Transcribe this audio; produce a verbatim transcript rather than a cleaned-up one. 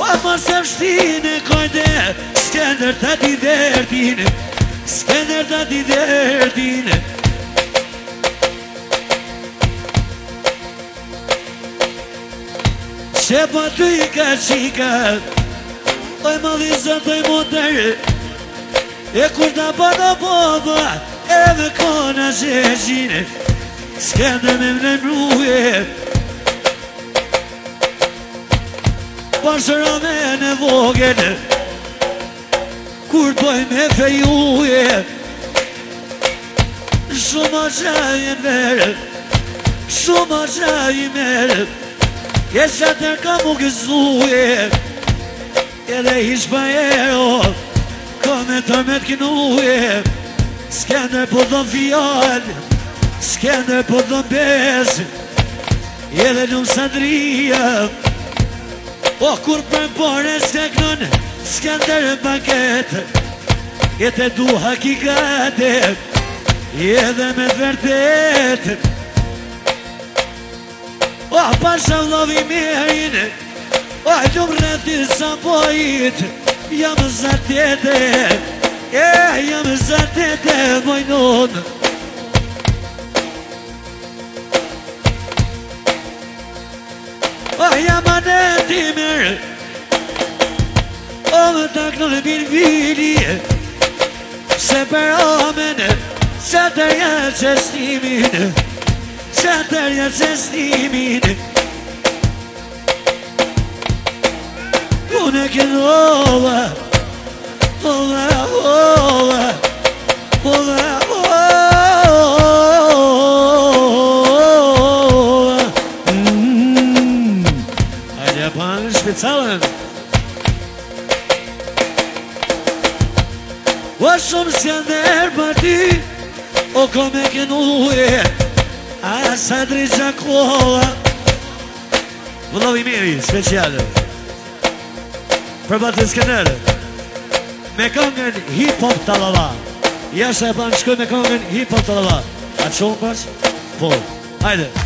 Ama sevştiğine koyde Skender tadı derdine Skender tadı derdine Şepa tujka qika Oj malizat oj moder E kur ta bana baba Edhe kona zezine Skender me mnemruje Parsëra me në vogel Kur poj me fejuje Shumë a qaj e merë Shumë a qaj e merë Jesë atër ka mu gëzuje Edhe ishpa ero Ka me tërmet kinuje Skender po dhëm fjall Skender po dhëm bes Edhe lumë Sandria O kur për pare s'teknon Skender paket Jete du hakikate Edhe me vërtet O pasha vlovi mirin O gjumë rrëti sa pojit Jam zartete E jam zartete mojnon O jam anetimer O më takno në bin vili Se për omen Se tërja qestimin Se tërja qestimin Unë e kënë ova Ova, ova Ova, ova Hajde pan shpicalën O shumë Skender për ty O kome kënuje A sa drejqa koha Vëllovi miri, speciale Për batë Skender Me këngën hip-hop talava Jasha e pan shkoj me këngën hip-hop talava A të shumë pas? Po, hajde